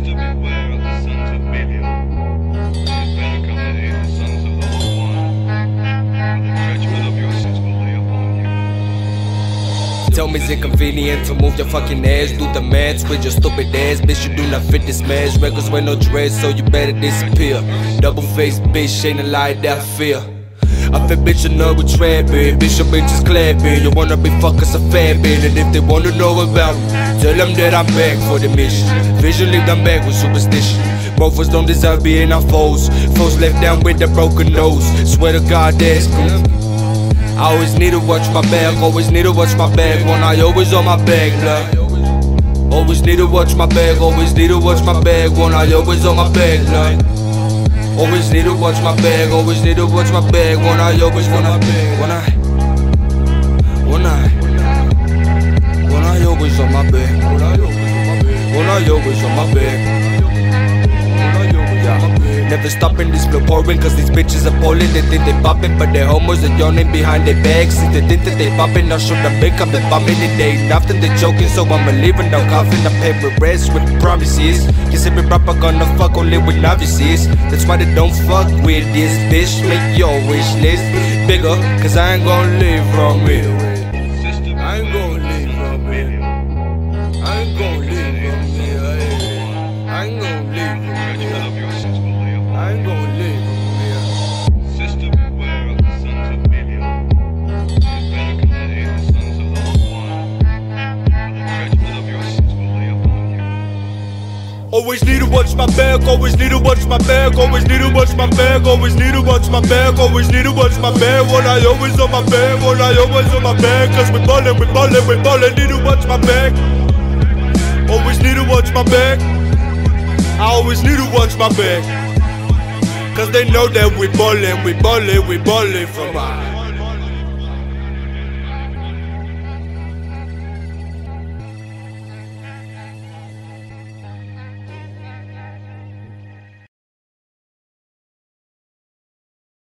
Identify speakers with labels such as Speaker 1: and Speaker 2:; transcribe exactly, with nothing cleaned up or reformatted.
Speaker 1: Sister, beware of the sons of Belial. You better come to aid the sons of the Obi-juan, for the judgment of your sins will lay upon you.
Speaker 2: Tell me is it convenient to move your fucking ass? Do the maths with your stupid ass. Bitch, you do not fit this mask. Records wear no dreads, so you better disappear. Double faced bitch, ain't a lie that I fear. I feel bitch, you know we trappin'. Bitch, your bitch is clappin'. You wanna be fuckers a faping. And if they wanna know about me, tell them that I'm back for the mission. Visually, I'm back with superstition. Mofoos don't deserve being our foes. Foes left down with a broken nose. Swear to God, that's cool. I always need to watch my back, always need to watch my back. When I always on my back, blood. Always need to watch my back, always need to watch my back. When I always on my back, blood. Always need to watch my back, always need to watch my back. When I always, when I, when I, when I, when I always on my back. When I always on my back. Never stopping this flow pouring, cause these bitches are appauling. They think they poppin', but they're homeboys and yawning behind their backs. Since they think that they poppin', I'll show them big up and bombing it. They ain't nothing, they joking, so I'ma leaving no coffin. I pay with rest with promises. Cause every rapper gonna fuck only with novices. That's why they don't fuck with this bitch. Make your wish list bigger, cause I ain't gon' live from here. I ain't gon' live from here. I ain't gon' live from here. I ain't gon' live from here. I ain't gon' live from here.
Speaker 1: Sister, beware of the sons of Belial. You better come to aid the sons of the Obi-juan, for the judgment of your sins will lay upon you.
Speaker 2: Always need to watch my back, always need to watch my back, always need to watch my back, always need to watch my back, always need to watch my back. When I always on my back, when I always on my back. Cause we ballin', we ballin', we ballin', need to watch my back. Always need to watch my back. I always need to watch my back. Cause they know that we ballin', we ballin', we ballin' from my